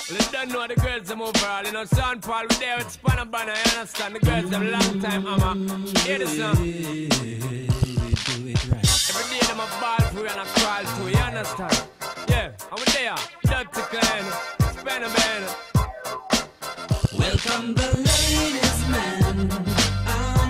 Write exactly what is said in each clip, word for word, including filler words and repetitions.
Well, you don't know the girls them overall. You know, Sean Paul, we there with Spanner Banner, you understand? The girls them long time, Amma. Hear the song? Every day them a ball for you and a crawl to you, you understand? Yeah, and we there, Dirty Clan, Spanner Banner. Welcome the ladies man. I,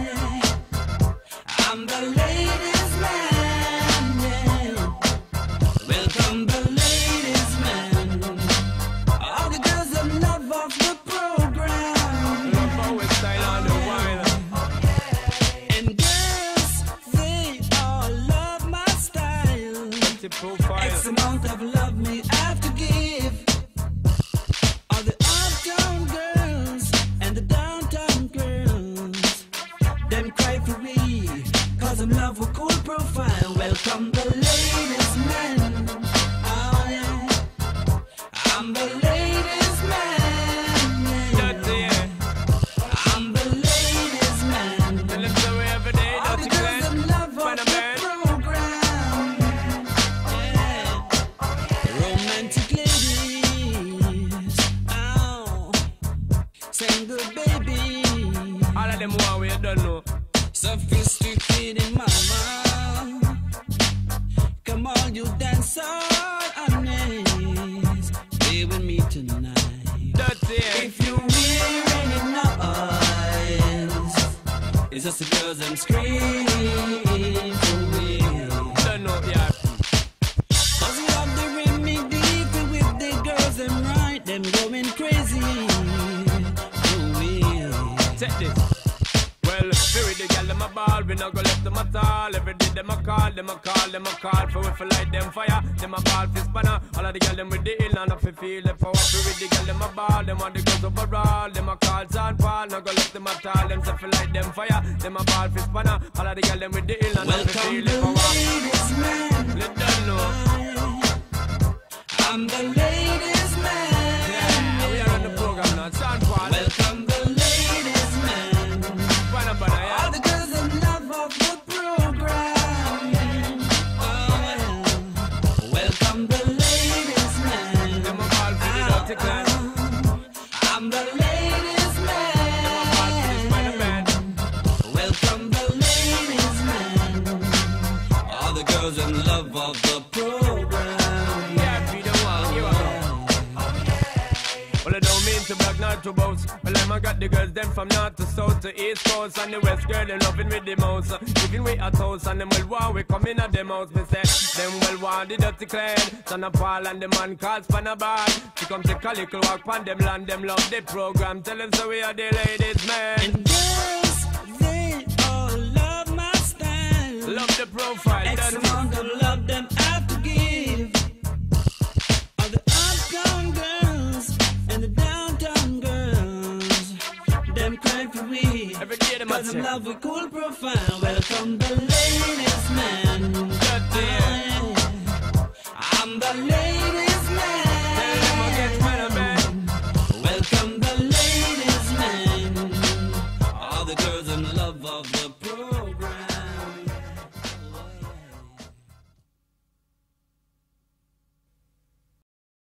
I'm the ladies man. Yeah. Welcome the ladies man. All the girls that love of the program. Love our style on the wine. And girls, they all love my style. Dirty profile. X amount of love me I have to give. All the uptown girls and the downtown girls, them cry for me, cause I'm love with cool profile. Welcome the ladies man. Oh yeah, I'm the ladies man. Dirty, Yeah. yeah. I'm the ladies man. Tell them so every day, All the Dirty girls Clan, that love of Spanner the Banner. program. Yeah. Romantic ladies. Oh, sing good baby. All of them want we don't know. Sophisticated mama. Come on, you dance all honest. Stay with me tonight. Dirty, yeah. If you hear any noise, it's just the girls and scream for me. Don't know, yeah. Cause we have the remedy with the girls and right, them going crazy. Oh, yeah. Check this. Well, spirit the girl them a ball, we not go left them at all. Every day them a call, them a call, them a call. For we feel like them fire, them a ball for Spanner. All of the girl them with the ill and up feel the power. Spirit the girl them a ball, them want the girls overall. Them a call Sean Paul, not go left them at all. Them say feel like them fire, them a ball for Spanner. All of the girl them with the ill and up Welcome feel the the power. ladies man. Let them know. I'm the ladies man. Yeah, we are on the program now. Sean Paul, Welcome the ladies man. Spanner Banner, All yeah. the girls that love of the program. Oh, yeah. Welcome the ladies man. Them a ball for the Dirty Clan. I'm the ladies Them a ball for the Spanner man. Band. Welcome the ladies man. All the girls in love of the program. Yeah, be the one, you are. Well, I don't mean to brag, not to boast. Well, I'm got the girls, them from north to south to east coast. And the west girl, they loving with the most. Giving we a toast, and them well want we come in at them house. Me say, them well want the Dirty Clan. Son of Paul and the man called Spanner Band. To come take a little walk on them land, them love the program. Tell them so we are the ladies, man. And girls, they all love my style. Love the profile, X Dirty. amount of love them have to give. All the uptown girls and the downtown girls, them cry for me. Every day them a Cause I'm check. love with cool profile. Welcome the ladies man. Dirty, yeah. I'm the ladies